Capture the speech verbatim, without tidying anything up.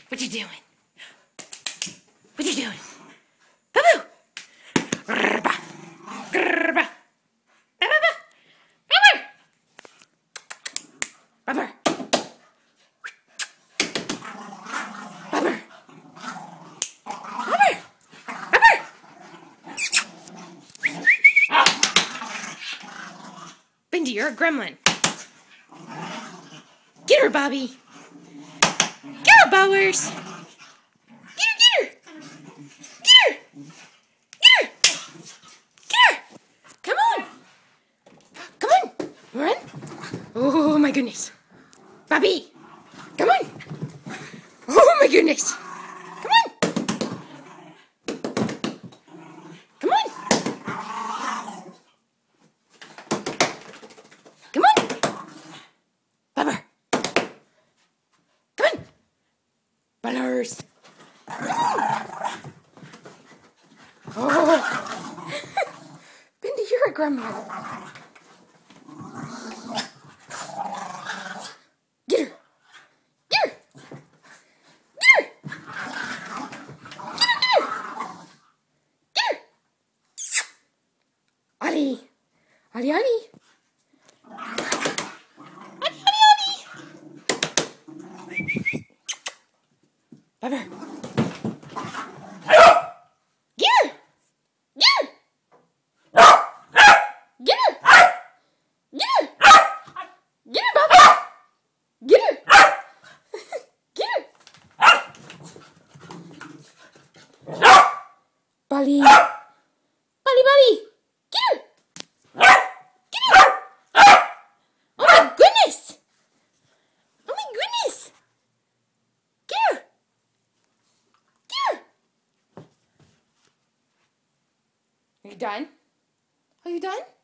What you doing? What you doing? Boo-boo! Grrba. Grrba. Ba-ba-ba. Ba-ba. Ba-ba. Ba-ba. Ba-ba. Ba-ba. Bindi, you're a gremlin. Get her, Bobby. Get her, Bowers. Get her, get her. Get her. Get her. Get her. Come on. Come on. Run. Oh, my goodness. Bobby. Come on. Oh, my goodness. Come on. Come on. Come on. Bubba. Come on. Butters. Oh. Bindi, you're a grandmother. Get her. Get her. Get her. Get her, get her. Get her. Ollie. Ollie, Ollie. Ollie, Ollie, Ollie. Bubba. Get her. Get her. Get her. Get her. Get her, Bubba. Get her. Get her. Buddy. Buddy, buddy. Get her. Get her. Oh my goodness. Oh my goodness. Get her. Get her. Are you done? Are you done?